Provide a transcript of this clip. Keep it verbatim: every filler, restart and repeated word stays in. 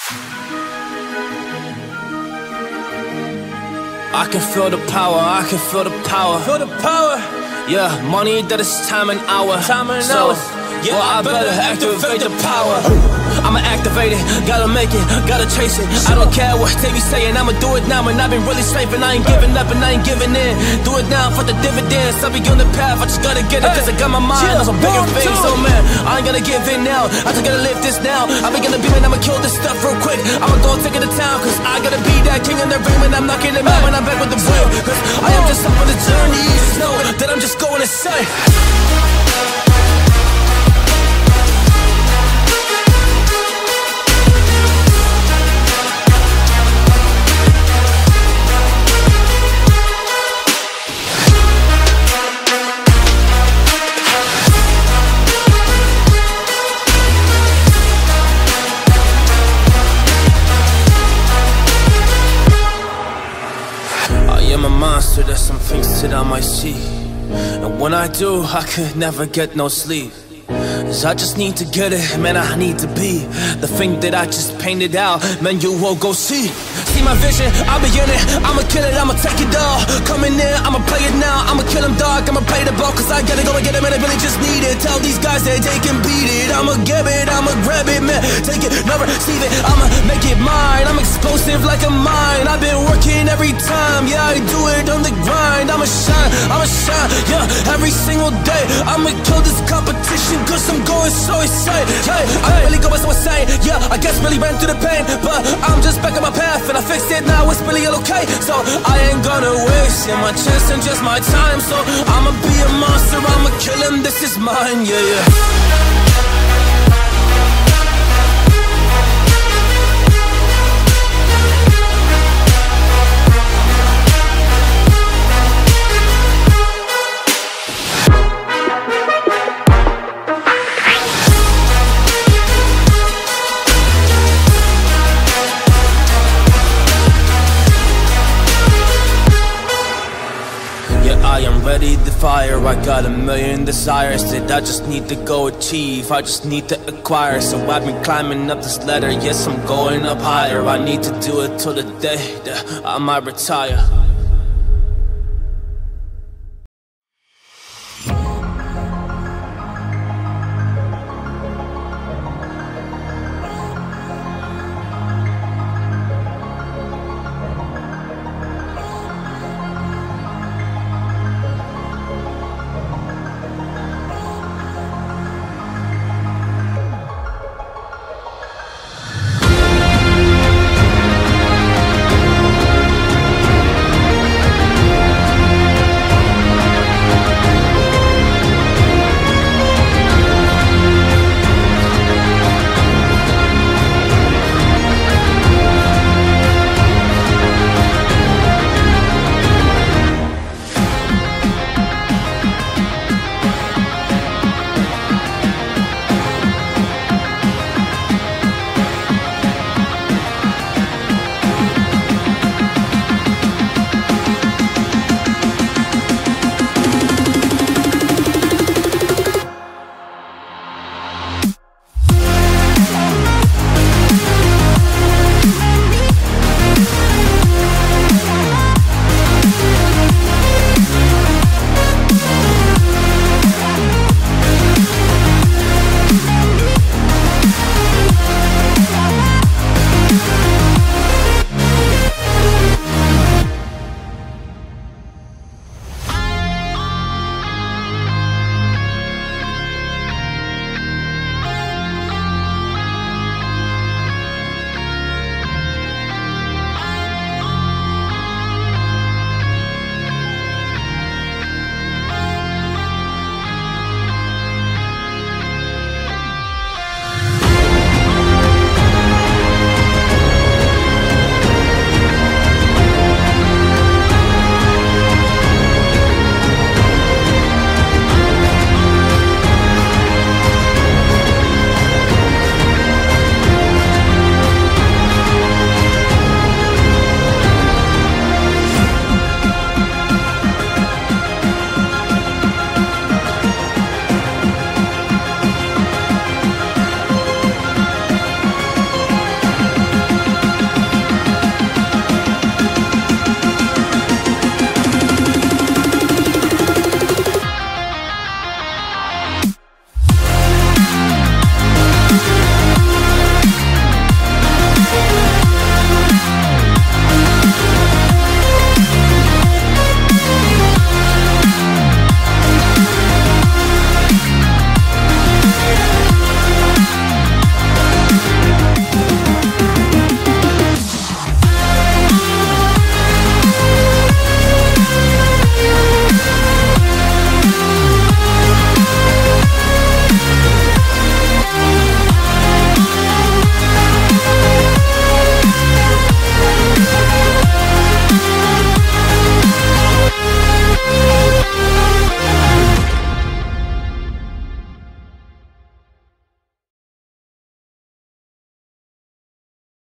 I can feel the power, I can feel the power. Feel the power. Yeah, money that is time and hour. Time and so, hours. Yeah, well, I better activate the power. I'ma activate it, gotta make it, gotta chase it. I don't care what they be saying, I'ma do it now. And I've been really slaving, I ain't giving up and I ain't giving in. Do it now for the dividends, I'll be on the path, I just gotta get it. Cause I got my mind on some bigger things. So man, I ain't gonna give in now, I just gotta live this now. I be gonna be man, I'ma kill this stuff real quick. I'ma go take it to town, cause I gotta be that king in the ring. When I'm knocking it out, when I'm back with the wheel. Cause I am just up on the journey, just know that I'm just going insane. I'm a monster, there's some things that I might see. And when I do, I could never get no sleep. Cause I just need to get it, man, I need to be the thing that I just painted out, man, you will go see. See my vision, I'll be in it, I'ma kill it, I'ma take it all. Coming in, I'ma play it now, I'ma kill him dog, I'ma play the ball. Cause I gotta go and get it, man, I really just need it. Tell these guys that they can beat it, I'ma give it, I'ma grab it, man. Take it, never receive it, I'ma make it mine. I'm explosive like a mine, I've been working every time. Yeah, I do it on the grind, I'ma shine, I'ma shine, yeah, every single day. I'ma kill this competition cause I'm going so excited. Hey, I really go so insane. Yeah, I guess really ran through the pain, but I'm just back on my path and I fixed it now. It's really okay. So I ain't gonna waste yeah, my chance and just my time. So I'ma be a monster. I'ma kill him. This is mine. Yeah, yeah. I am ready to fire, I got a million desires that I just need to go achieve, I just need to acquire. So I've been climbing up this ladder, yes I'm going up higher. I need to do it till the day that I might retire.